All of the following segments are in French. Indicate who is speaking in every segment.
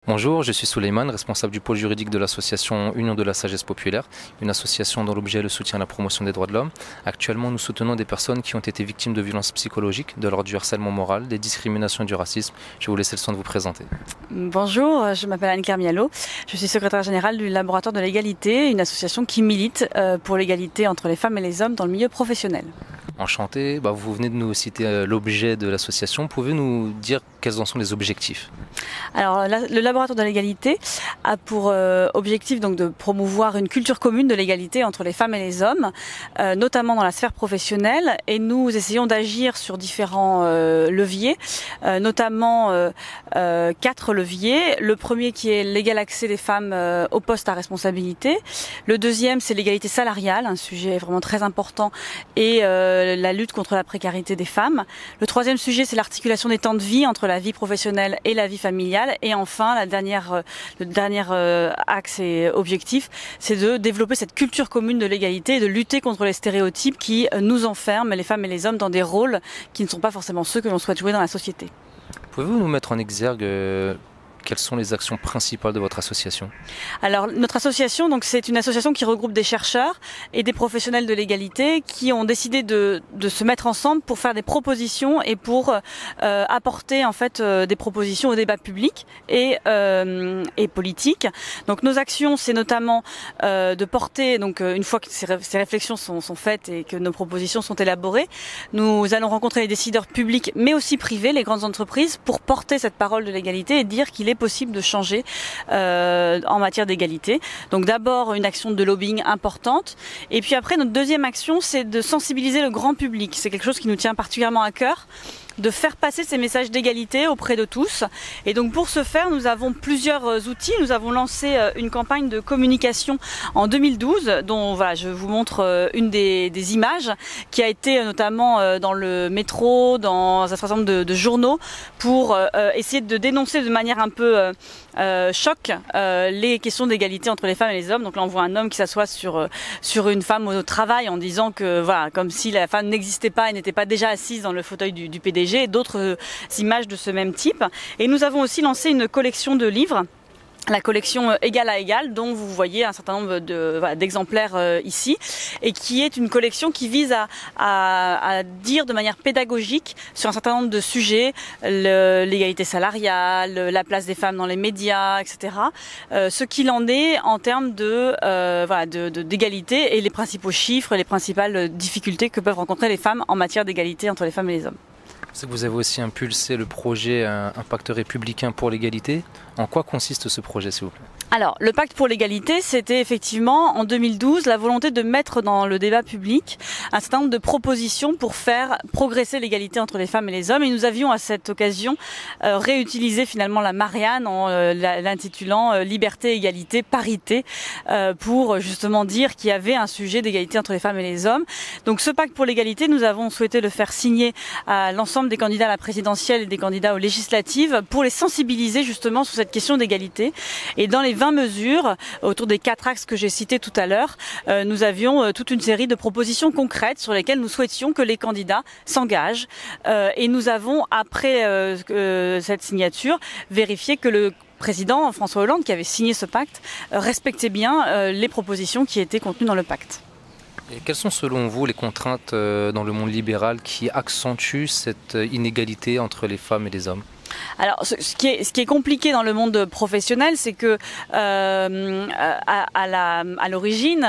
Speaker 1: Bonjour, je suis Souleymane, responsable du pôle juridique de l'association Union de la Sagesse Populaire, une association dont l'objet est le soutien à la promotion des droits de l'homme. Actuellement, nous soutenons des personnes qui ont été victimes de violences psychologiques, de l'ordre du harcèlement moral, des discriminations et du racisme. Je vais vous laisser le soin de vous présenter.
Speaker 2: Bonjour, je m'appelle Anne-Claire Mialot, je suis secrétaire générale du Laboratoire de l'égalité, une association qui milite pour l'égalité entre les femmes et les hommes dans le milieu professionnel.
Speaker 1: Enchanté, vous venez de nous citer l'objet de l'association. Pouvez-vous nous dire quels en sont les objectifs?
Speaker 2: Alors, le Laboratoire de l'égalité a pour objectif donc de promouvoir une culture commune de l'égalité entre les femmes et les hommes, notamment dans la sphère professionnelle, et nous essayons d'agir sur différents leviers, notamment 4 leviers. Le premier qui est l'égal accès des femmes aux postes à responsabilité. Le deuxième, c'est l'égalité salariale, un sujet vraiment très important, et la lutte contre la précarité des femmes. Le troisième sujet, c'est l'articulation des temps de vie entre la vie professionnelle et la vie familiale. Et enfin, le dernier axe et objectif, c'est de développer cette culture commune de l'égalité et de lutter contre les stéréotypes qui nous enferment, les femmes et les hommes, dans des rôles qui ne sont pas forcément ceux que l'on souhaite jouer dans la société.
Speaker 1: Pouvez-vous nous mettre en exergue quelles sont les actions principales de votre association?
Speaker 2: Alors, notre association, donc, c'est une association qui regroupe des chercheurs et des professionnels de l'égalité qui ont décidé de se mettre ensemble pour faire des propositions et pour apporter en fait des propositions au débat public et politique. Donc, nos actions, c'est notamment de porter, donc une fois que ces réflexions sont faites et que nos propositions sont élaborées, nous allons rencontrer les décideurs publics, mais aussi privés, les grandes entreprises, pour porter cette parole de l'égalité et dire qu'il est possible de changer en matière d'égalité. Donc d'abord une action de lobbying importante, et puis après notre deuxième action, c'est de sensibiliser le grand public. C'est quelque chose qui nous tient particulièrement à cœur, de faire passer ces messages d'égalité auprès de tous. Et donc pour ce faire, nous avons plusieurs outils. Nous avons lancé une campagne de communication en 2012, dont voilà, je vous montre une des images, qui a été notamment dans le métro, dans un certain nombre de journaux, pour essayer de dénoncer de manière un peu choc les questions d'égalité entre les femmes et les hommes. Donc là on voit un homme qui s'assoit sur une femme au travail en disant que voilà, comme si la femme n'existait pas et n'était pas déjà assise dans le fauteuil du PDG, et d'autres images de ce même type. Et nous avons aussi lancé une collection de livres, la collection Égal à Égal, dont vous voyez un certain nombre d'exemplaires ici, et qui est une collection qui vise à dire de manière pédagogique sur un certain nombre de sujets, l'égalité salariale, la place des femmes dans les médias, etc. Ce qu'il en est en termes d'égalité et les principaux chiffres, et les principales difficultés que peuvent rencontrer les femmes en matière d'égalité entre les femmes et les hommes.
Speaker 1: Je sais que vous avez aussi impulsé le projet Un pacte républicain pour l'égalité. En quoi consiste ce projet, s'il vous plaît?
Speaker 2: Alors, le pacte pour l'égalité, c'était effectivement en 2012 la volonté de mettre dans le débat public un certain nombre de propositions pour faire progresser l'égalité entre les femmes et les hommes. Et nous avions à cette occasion réutilisé finalement la Marianne en l'intitulant Liberté, égalité, parité, pour justement dire qu'il y avait un sujet d'égalité entre les femmes et les hommes. Donc ce pacte pour l'égalité, nous avons souhaité le faire signer à l'ensemble des candidats à la présidentielle et des candidats aux législatives pour les sensibiliser justement sur cette question d'égalité. Et dans les 20 mesures, autour des 4 axes que j'ai cités tout à l'heure, nous avions toute une série de propositions concrètes sur lesquelles nous souhaitions que les candidats s'engagent. Et nous avons, après cette signature, vérifié que le président François Hollande, qui avait signé ce pacte, respectait bien les propositions qui étaient contenues dans le pacte.
Speaker 1: Et quelles sont selon vous les contraintes dans le monde libéral qui accentuent cette inégalité entre les femmes et les hommes?
Speaker 2: Alors, ce qui est compliqué dans le monde professionnel, c'est que à l'origine,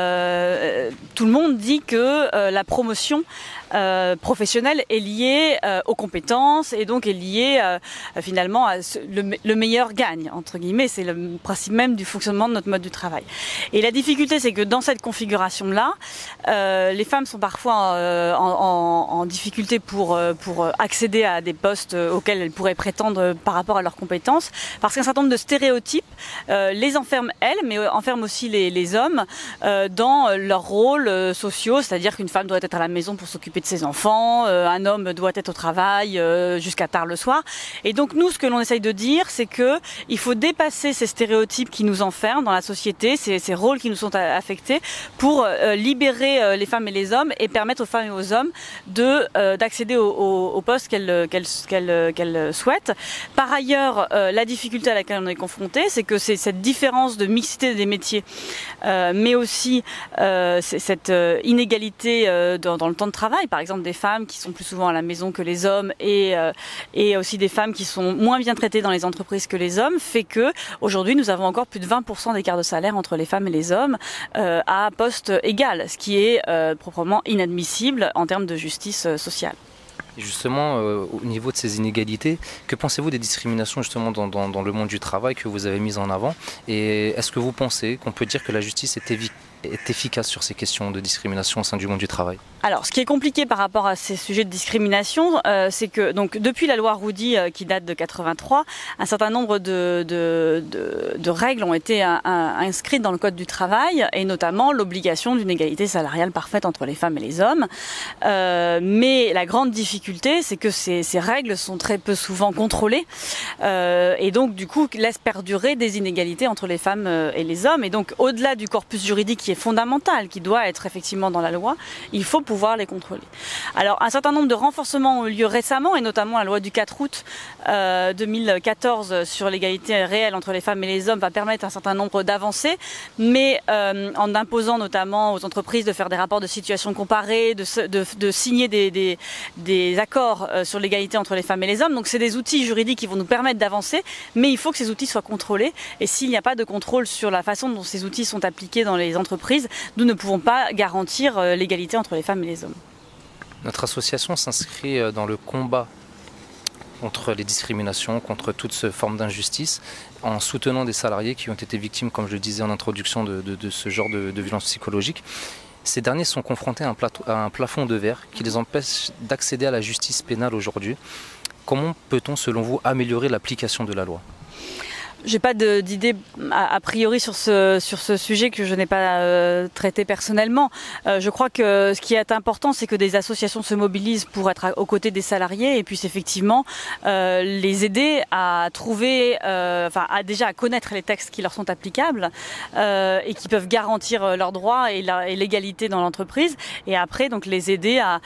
Speaker 2: tout le monde dit que la promotion professionnelle est liée aux compétences et donc est liée finalement à le meilleur gagne, entre guillemets. C'est le principe même du fonctionnement de notre mode du travail. Et la difficulté, c'est que dans cette configuration-là, les femmes sont parfois en difficulté pour accéder à des postes auxquels elles pourraient prétendre par rapport à leurs compétences, parce qu'un certain nombre de stéréotypes les enferme elles, mais enferme aussi les hommes dans leurs rôles sociaux, c'est-à-dire qu'une femme doit être à la maison pour s'occuper de ses enfants, un homme doit être au travail jusqu'à tard le soir. Et donc nous, ce que l'on essaye de dire, c'est que il faut dépasser ces stéréotypes qui nous enferment dans la société, ces rôles qui nous sont affectés, pour libérer les femmes et les hommes et permettre aux femmes et aux hommes d'accéder aux postes qu'elles souhaitent. Par ailleurs, la difficulté à laquelle on est confronté, c'est que c'est cette différence de mixité des métiers, mais aussi cette inégalité dans le temps de travail. Par exemple, des femmes qui sont plus souvent à la maison que les hommes et aussi des femmes qui sont moins bien traitées dans les entreprises que les hommes, fait que aujourd'hui nous avons encore plus de 20% d'écart de salaire entre les femmes et les hommes à poste égal, ce qui est proprement inadmissible en termes de justice sociale.
Speaker 1: Et justement, au niveau de ces inégalités, que pensez-vous des discriminations justement dans le monde du travail que vous avez mises en avant? Et est-ce que vous pensez qu'on peut dire que la justice est efficace sur ces questions de discrimination au sein du monde du travail?
Speaker 2: Alors, ce qui est compliqué par rapport à ces sujets de discrimination, c'est que donc depuis la loi Roudy qui date de 83, un certain nombre de règles ont été inscrites dans le code du travail, et notamment l'obligation d'une égalité salariale parfaite entre les femmes et les hommes. Mais la grande difficulté, c'est que ces règles sont très peu souvent contrôlées, et donc du coup laissent perdurer des inégalités entre les femmes et les hommes. Et donc au-delà du corpus juridique qui est fondamental, qui doit être effectivement dans la loi, il faut pouvoir les contrôler. Alors un certain nombre de renforcements ont eu lieu récemment, et notamment la loi du 4 août 2014 sur l'égalité réelle entre les femmes et les hommes va permettre un certain nombre d'avancées, mais en imposant notamment aux entreprises de faire des rapports de situation comparée, de signer des accords sur l'égalité entre les femmes et les hommes. Donc c'est des outils juridiques qui vont nous permettre d'avancer, mais il faut que ces outils soient contrôlés, et s'il n'y a pas de contrôle sur la façon dont ces outils sont appliqués dans les entreprises, nous ne pouvons pas garantir l'égalité entre les femmes et les hommes.
Speaker 1: Notre association s'inscrit dans le combat contre les discriminations, contre toute forme d'injustice, en soutenant des salariés qui ont été victimes, comme je le disais en introduction, de ce genre de violence psychologique. Ces derniers sont confrontés à un plafond de verre qui les empêche d'accéder à la justice pénale aujourd'hui. Comment peut-on, selon vous, améliorer l'application de la loi ?
Speaker 2: J'ai pas d'idée a priori sur ce sujet que je n'ai pas traité personnellement. Je crois que ce qui est important, c'est que des associations se mobilisent pour être aux côtés des salariés et puissent effectivement les aider à trouver, déjà à connaître les textes qui leur sont applicables et qui peuvent garantir leurs droits et l'égalité dans l'entreprise. Et après, donc les aider à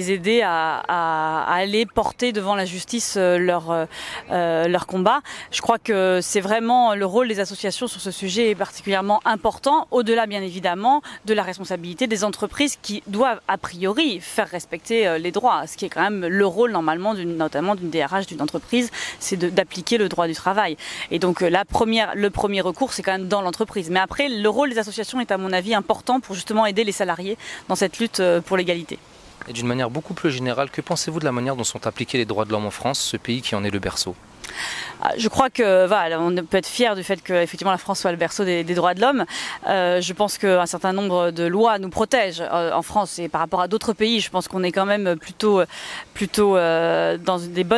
Speaker 2: aller porter devant la justice leur combat. Je crois que c'est vraiment le rôle des associations sur ce sujet est particulièrement important, au-delà bien évidemment de la responsabilité des entreprises qui doivent a priori faire respecter les droits, ce qui est quand même le rôle normalement notamment d'une DRH d'une entreprise, c'est d'appliquer le droit du travail. Et donc le premier recours, c'est quand même dans l'entreprise. Mais après, le rôle des associations est à mon avis important pour justement aider les salariés dans cette lutte pour l'égalité.
Speaker 1: Et d'une manière beaucoup plus générale, que pensez-vous de la manière dont sont appliqués les droits de l'homme en France, ce pays qui en est le berceau ?
Speaker 2: Je crois que on peut être fier du fait que effectivement la France soit le berceau des droits de l'homme. Je pense qu'un certain nombre de lois nous protègent en France, et par rapport à d'autres pays, je pense qu'on est quand même plutôt dans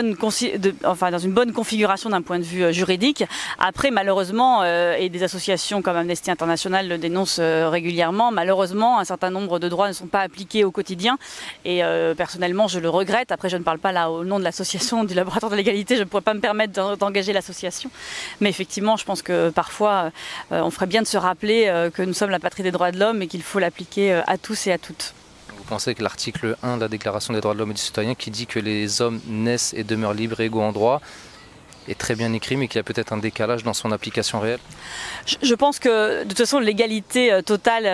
Speaker 2: une bonne configuration d'un point de vue juridique. Après, malheureusement, et des associations comme Amnesty International le dénoncent régulièrement, malheureusement un certain nombre de droits ne sont pas appliqués au quotidien, et personnellement je le regrette. Après, je ne parle pas là au nom de l'association du laboratoire de l'égalité, je ne pourrais pas me permettre d'engager l'association, mais effectivement je pense que parfois on ferait bien de se rappeler que nous sommes la patrie des droits de l'homme et qu'il faut l'appliquer à tous et à toutes.
Speaker 1: Vous pensez que l'article 1 de la Déclaration des droits de l'homme et du citoyen, qui dit que les hommes naissent et demeurent libres et égaux en droit, est très bien écrit, mais qu'il y a peut-être un décalage dans son application réelle?
Speaker 2: Je pense que de toute façon l'égalité totale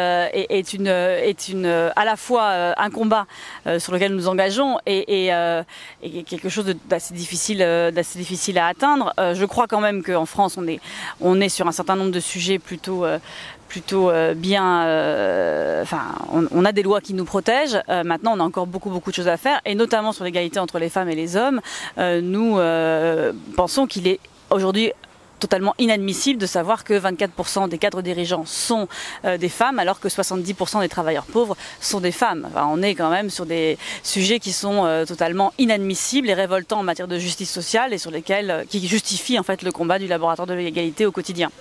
Speaker 2: est à la fois un combat sur lequel nous nous engageons et quelque chose d'assez difficile à atteindre. Je crois quand même qu'en France on est sur un certain nombre de sujets plutôt bien, on a des lois qui nous protègent. Maintenant, on a encore beaucoup de choses à faire, et notamment sur l'égalité entre les femmes et les hommes. Nous pensons qu'il est aujourd'hui totalement inadmissible de savoir que 24% des cadres dirigeants sont des femmes, alors que 70% des travailleurs pauvres sont des femmes. Enfin, on est quand même sur des sujets qui sont totalement inadmissibles et révoltants en matière de justice sociale, et sur lesquels qui justifient en fait le combat du laboratoire de l'égalité au quotidien.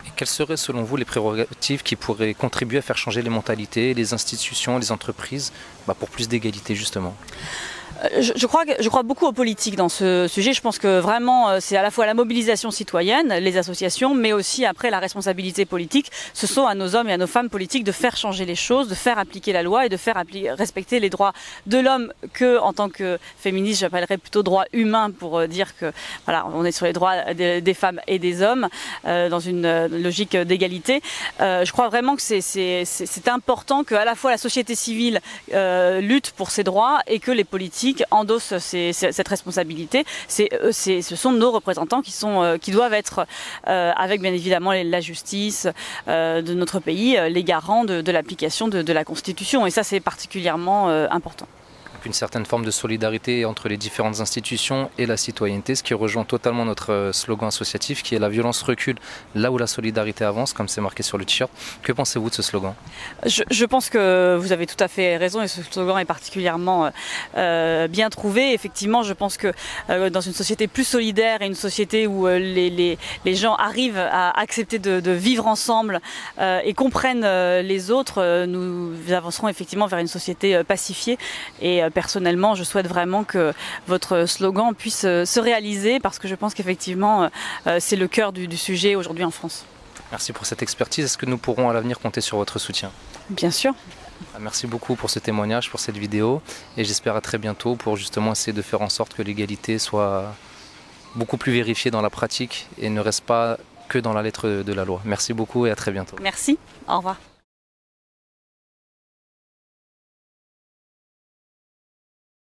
Speaker 1: Et quelles seraient selon vous les prérogatives qui pourraient contribuer à faire changer les mentalités, les institutions, les entreprises pour plus d'égalité justement?
Speaker 2: Je crois beaucoup aux politiques dans ce sujet. Je pense que vraiment c'est à la fois la mobilisation citoyenne, les associations, mais aussi après la responsabilité politique. Ce sont à nos hommes et à nos femmes politiques de faire changer les choses, de faire appliquer la loi et de faire respecter les droits de l'homme que, en tant que féministe, j'appellerais plutôt droits humains pour dire que voilà, on est sur les droits des femmes et des hommes dans une logique d'égalité. Je crois vraiment que c'est important que à la fois la société civile lutte pour ses droits et que les politiques endossent cette responsabilité. Ce sont nos représentants qui doivent être, avec bien évidemment la justice de notre pays, les garants de l'application de la Constitution. Et ça, c'est particulièrement important.
Speaker 1: Une certaine forme de solidarité entre les différentes institutions et la citoyenneté, ce qui rejoint totalement notre slogan associatif qui est la violence recule là où la solidarité avance, comme c'est marqué sur le t-shirt. Que pensez-vous de ce slogan?
Speaker 2: Je pense que vous avez tout à fait raison et ce slogan est particulièrement bien trouvé. Effectivement, je pense que dans une société plus solidaire et une société où les gens arrivent à accepter de vivre ensemble et comprennent les autres, nous avancerons effectivement vers une société pacifiée. Et personnellement, je souhaite vraiment que votre slogan puisse se réaliser parce que je pense qu'effectivement, c'est le cœur du sujet aujourd'hui en France.
Speaker 1: Merci pour cette expertise. Est-ce que nous pourrons à l'avenir compter sur votre soutien?
Speaker 2: Bien sûr.
Speaker 1: Merci beaucoup pour ce témoignage, pour cette vidéo et j'espère à très bientôt pour justement essayer de faire en sorte que l'égalité soit beaucoup plus vérifiée dans la pratique et ne reste pas que dans la lettre de la loi. Merci beaucoup et à très bientôt.
Speaker 2: Merci. Au revoir.